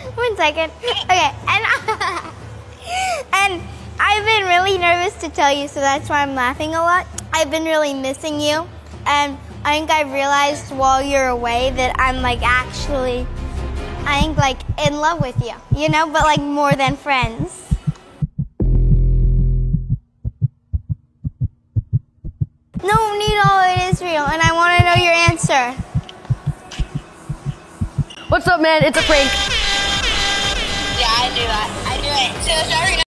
1 second. Okay, and I've been really nervous to tell you, so that's why I'm laughing a lot. I've been really missing you, and I think I realized while you're away that I'm like actually, I think like in love with you, you know, but like more than friends. No, Needle, it is real, and I want to know your answer. What's up, man? It's a prank. Yeah, I knew that. I knew it. So sorry.